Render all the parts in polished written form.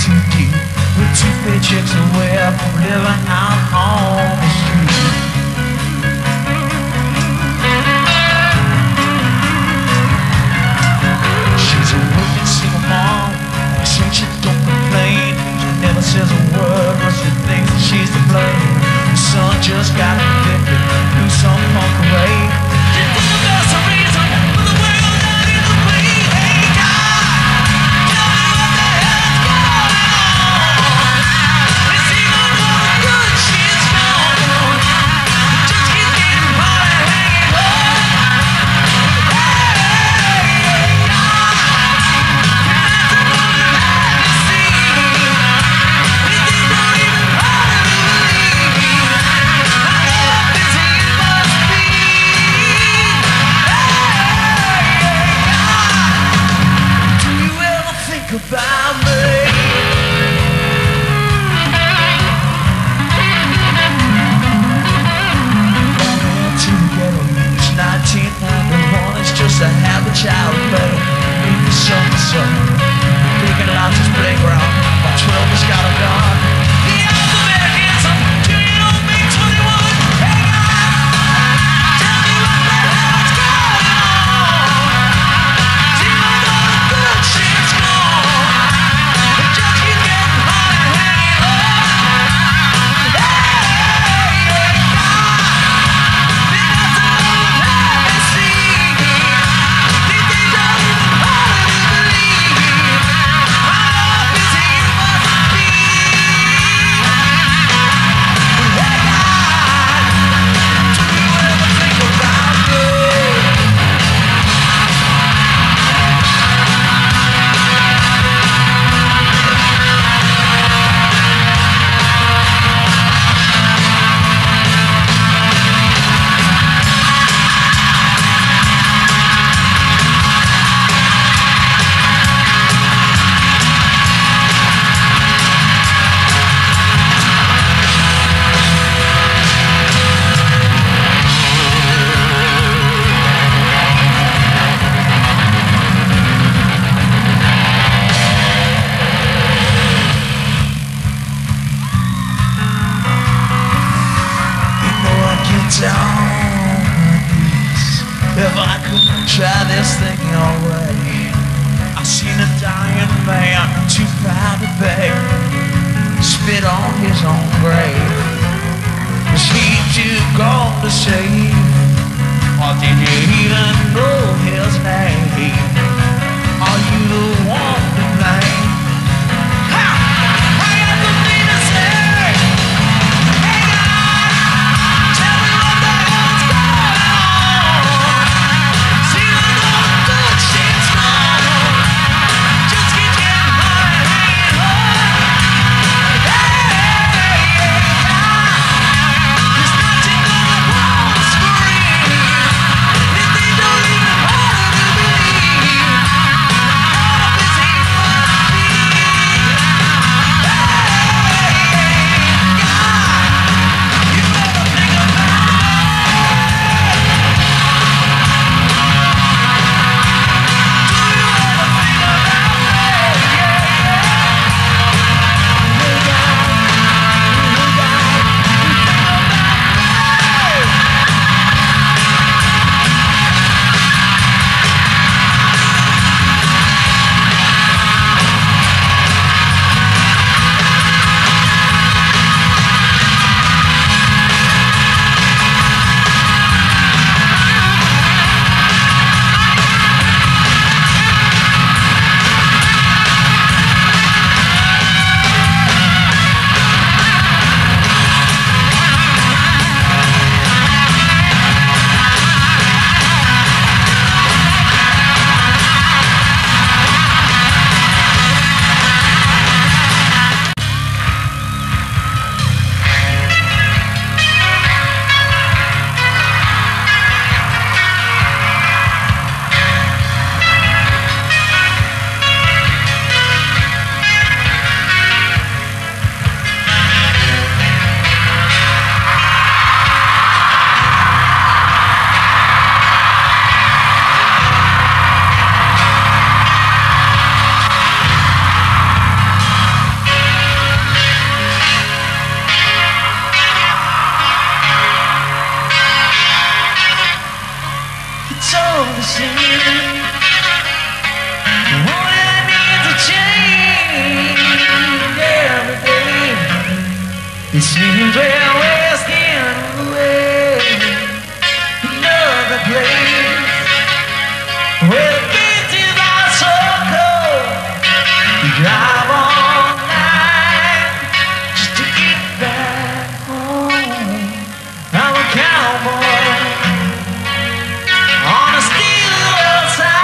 too deep. With 2 paychecks away from living out on the street. She's a working single mom. Since she don't complain, she never says a word, but she thinks that she's to blame. The son just got convicted, do some punk away. You think there's a reason for the world that is the way. Hey God, tell me what the hell's going on. It's even all the good shit's gone. It just keeps getting harder, hanging on. Hey God, that's the one that I can see. It ain't not even hard to believe. I love this here must be. Do you ever think about me? Going to the ghetto, it's 1991, it's just a habit child play. In the summer, thinking lots of playground, while 12 has got a gun. The alphabet is up, do you know me 21? Hey God, tell me what the hell's going on. Even though the good shit's gone, it just keeps getting harder, hanging on. Hey God, they got to let me see. These things are even harder to believe. My love is here must be. Hey God, do you ever think about me? Down on my knees. If I could try this thing your way, I've seen a dying man too proud to beg, spit on his own grave. Was he too gone to save, or did you even know his name? Are you the one to blame? Ha! I got the thing to say. Hey God, tell me what the hell's going on. See the good shit's gone, just keeps getting harder, hanging on. Hey God, there's nothing I wanna scream. These things are even harder to believe. It seems we're wasting away another place where the beaches are so cold. We drive all night just to get back home. I'm a cowboy on a steel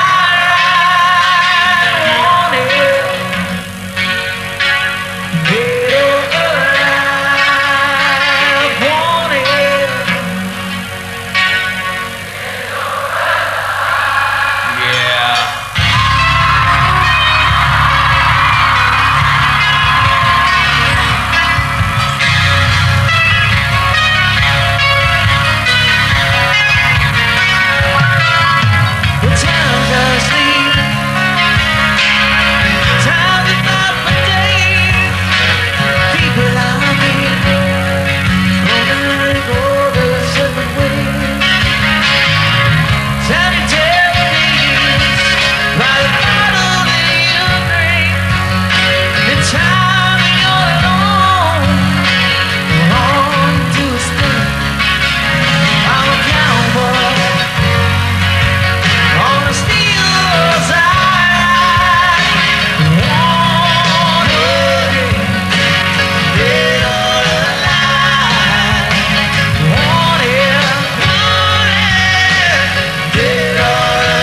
side, wanted, dead or alive, wanted. Yeah. The times I sleep, times is not my days. People I meet, rolling over separate ways. Sanitaries, by the bottle in your drink. The time you're alone, on to a step. I'm a cowboy on a steel side, wanted, dead or alive, wanted, dead or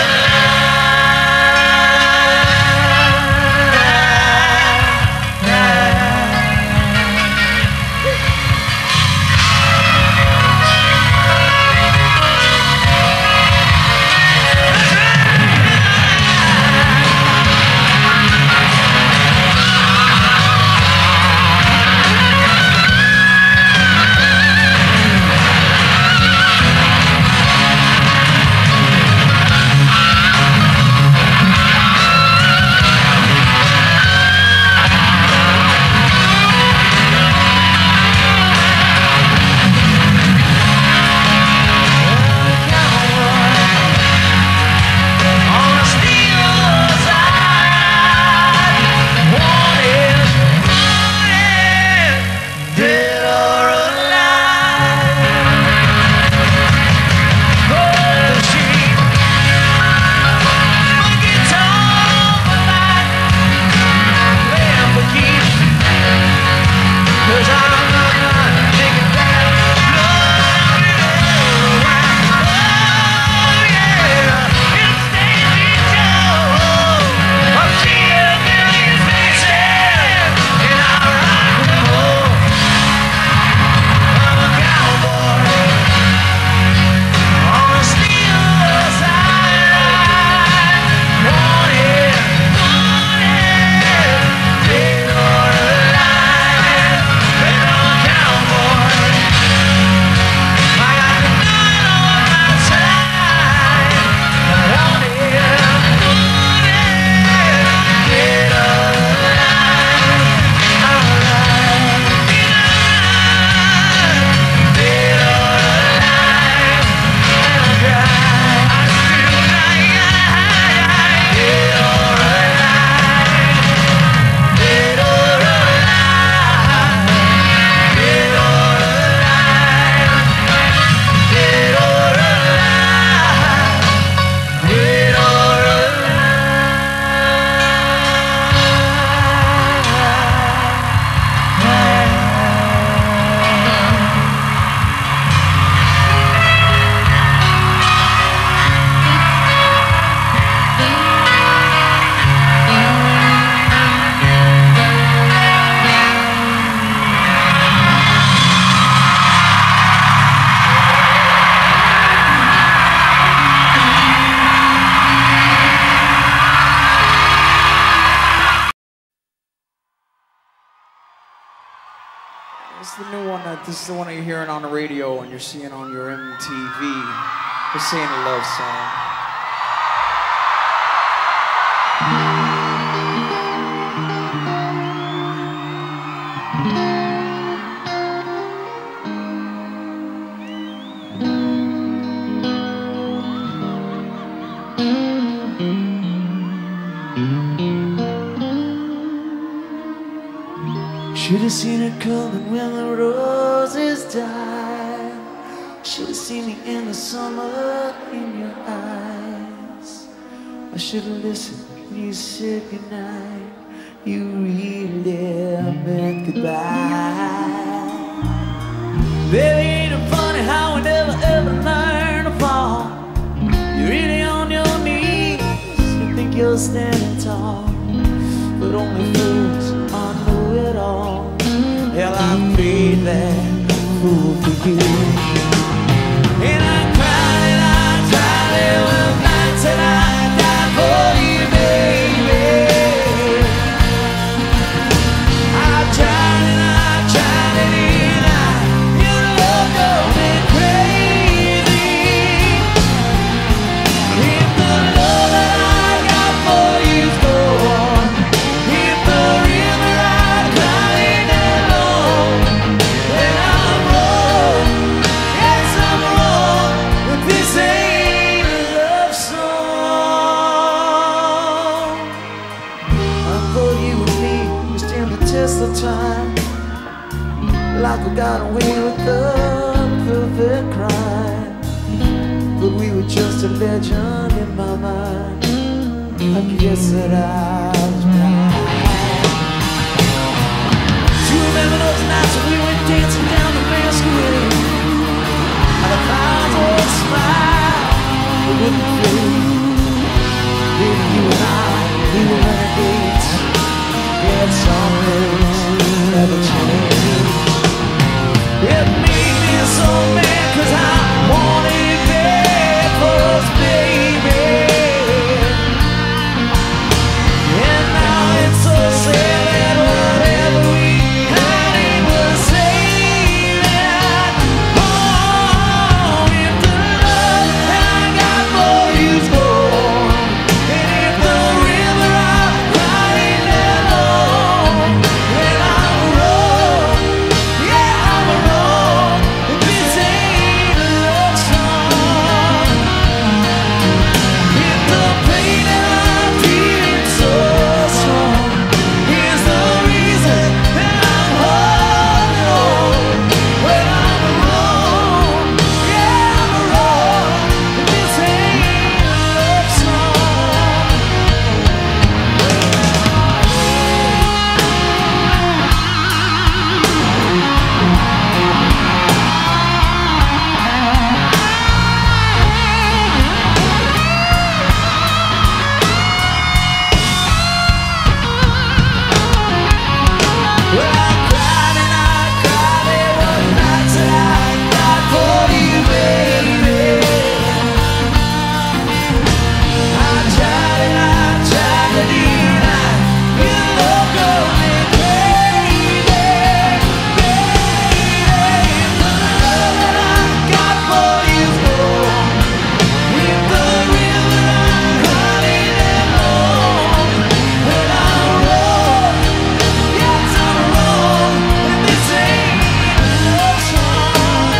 This is the new one this is the one you're hearing on the radio and you're seeing on your MTV. We're saying a love song. Should have seen it coming when the roses died. Should have seen the end of summer in your eyes. I should have listened when you said goodnight. You really meant goodbye. Baby, ain't it funny how we never ever learn to fall? You're really on your knees, you think you're standing tall, but only fools know it all. Hell, I paid that fool for you. And I cried and I cried, there were nights that I died for you, baby. I tried and I tried and your love drove me crazy. If the love that I got for you's gone, if the river I cried alone, then I'm wrong. Yes, I'm wrong. But this ain't a love song. I thought you and me would stand the test of time, like we got away with the perfect crime. But we were just a legend in my mind. I guess that I was blind. Do you remember those nights when we went dancing down the masquerade? How the clouds would smile, they wouldn't fade. Baby, you and I, we were renegades. Yeah, some things never change. It made me so mad 'cause I wanted it bad for us, baby. And now it's so sad that whatever we had, it was saving. Oh, if the love that I got for you's gone, and if the river I cried alone, then I'm wrong. Yeah, I'm wrong. This ain't a love song. If the pain that I'm feeling so strong is the reason that I'm holding on, well, I'm wrong. Yeah, I'm wrong. This ain't a love song. Well, I cried and I cried, there were nights that I cried for you, baby. I tried and I tried to deny your love drove me crazy, baby. If the love that I got for you's gone, if the river I'm running alone, then I'm wrong. Yes, I'm wrong. And this ain't a love song.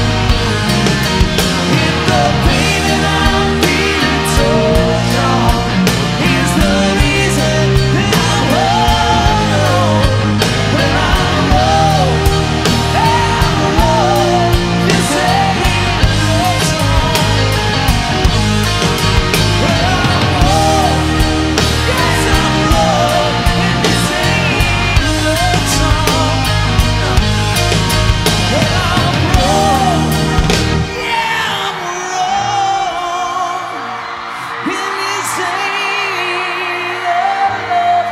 If the pain that I'm feeling so strong is the reason that I'm holding on, then I'm wrong. I'm wrong. This ain't a love song. Well, I'm wrong. Yes, I'm wrong. And this ain't a love song. Well, I'm wrong. Yeah, I'm wrong. And this ain't a love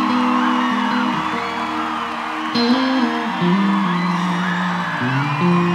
song.